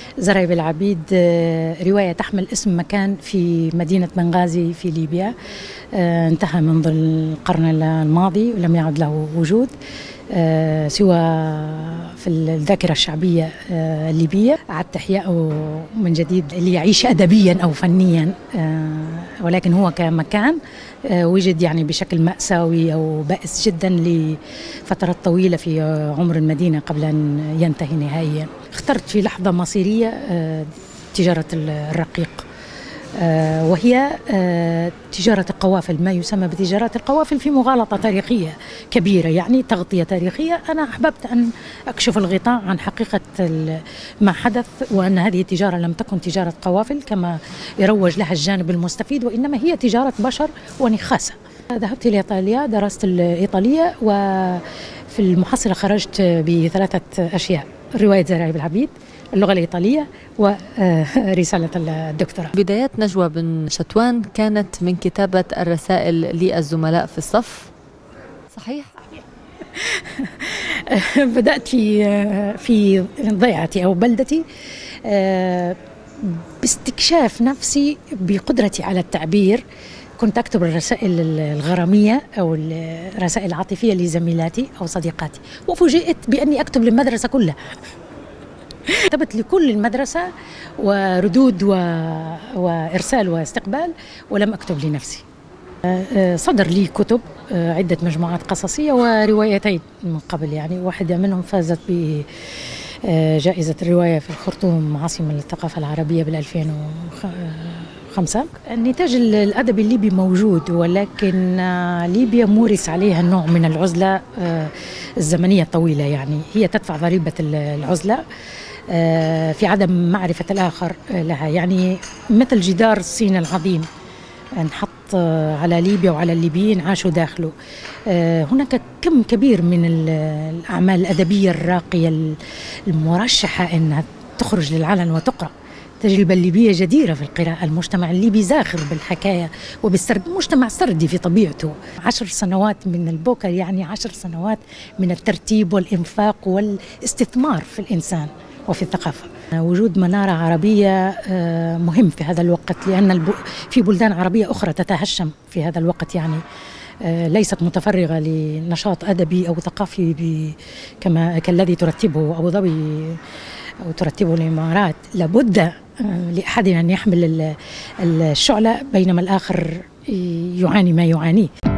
زرايب العبيد رواية تحمل اسم مكان في مدينة بنغازي في ليبيا، انتهى منذ القرن الماضي ولم يعد له وجود سوى في الذاكرة الشعبية الليبية. أعدت إحياءه من جديد ليعيش أدبيا أو فنيا، ولكن هو كمكان وجد يعني بشكل مأساوي أو بائس جدا لفترات طويلة في عمر المدينة قبل أن ينتهي نهائيا. اخترت في لحظة مصيرية تجارة الرقيق، وهي تجارة القوافل، ما يسمى بتجارة القوافل في مغالطة تاريخية كبيرة، يعني تغطية تاريخية. أنا أحببت أن أكشف الغطاء عن حقيقة ما حدث، وأن هذه التجارة لم تكن تجارة قوافل كما يروج لها الجانب المستفيد، وإنما هي تجارة بشر ونخاسة. ذهبت إلى إيطاليا، درست الإيطالية، وفي المحصلة خرجت بثلاثة أشياء: رواية زرايب العبيد، اللغة الإيطالية، ورسالة الدكتوراه. بدايات نجوى بن شتوان كانت من كتابة الرسائل للزملاء في الصف، صحيح؟ بدأت في ضيعتي أو بلدتي باستكشاف نفسي بقدرتي على التعبير. كنت أكتب الرسائل الغرامية أو الرسائل العاطفية لزميلاتي أو صديقاتي، وفوجئت بأني أكتب للمدرسة كلها. كتبت لكل المدرسة وردود وإرسال واستقبال، ولم أكتب لنفسي. صدر لي كتب، عدة مجموعات قصصية وروايتين من قبل، يعني واحدة منهم فازت بجائزة الرواية في الخرطوم عاصمة الثقافة العربية بال2005. النتاج الأدبي الليبي موجود، ولكن ليبيا مورس عليها نوع من العزلة الزمنية الطويلة، يعني هي تدفع ضريبة العزلة في عدم معرفة الآخر لها، يعني مثل جدار الصين العظيم انحط على ليبيا وعلى الليبيين عاشوا داخله. هناك كم كبير من الأعمال الأدبية الراقية المرشحة أنها تخرج للعلن وتقرأ. التجربة الليبية جديرة في القراءة. المجتمع الليبي زاخر بالحكاية وبالسرد، مجتمع سردي في طبيعته. 10 سنوات من البوكر يعني 10 سنوات من الترتيب والإنفاق والاستثمار في الإنسان وفي الثقافة. وجود منارة عربية مهم في هذا الوقت، لأن في بلدان عربية أخرى تتهشم في هذا الوقت، يعني ليست متفرغة لنشاط أدبي أو ثقافي كالذي ترتبه أبو ظبي أو ترتبه الإمارات. لابد لأحدنا أن يحمل الشعلة، بينما الآخر يعاني ما يعانيه.